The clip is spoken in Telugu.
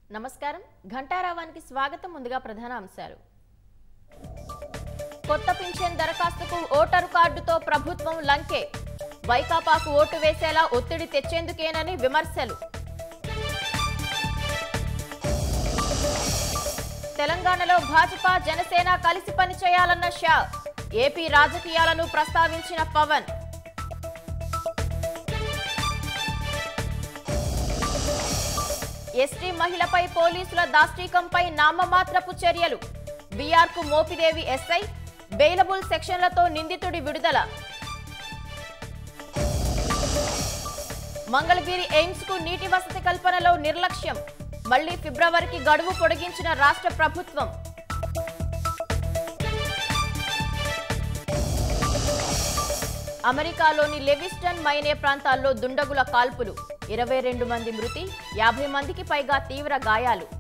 నమస్కారం ఘంటారావానికి స్వాగతం ముందుగా ప్రధాన అంశాలు కొత్త పింఛన్ దరఖాస్తుకు ఓటరు కార్డుతో ప్రభుత్వం లంకే వైకాపాకు ఓటు వేసేలా ఒత్తిడి తెచ్చేందుకేనని విమర్శలు తెలంగాణలో భాజపా జనసేన కలిసి పనిచేయాలన్న షా ఏపీ రాజకీయాలను ప్రస్తావించిన పవన్ ఎస్టీ మహిళపై పోలీసుల దాష్టీకంపై నామమాత్రపు చర్యలు బీఆర్కు మోపిదేవి ఎస్ఐ బెయిలబుల్ సెక్షన్లతో నిందితుడి విడుదల మంగళగిరి ఎయిమ్స్ కు నీటి వసతి కల్పనలో నిర్లక్ష్యం మళ్లీ ఫిబ్రవరికి గడువు పొడిగించిన రాష్ట్ర ప్రభుత్వం అమెరికాలోని లెవిస్టన్ మైనే ప్రాంతాల్లో దుండగుల కాల్పులు 22 మంది మృతి 50 మందికి పైగా తీవ్ర గాయాలు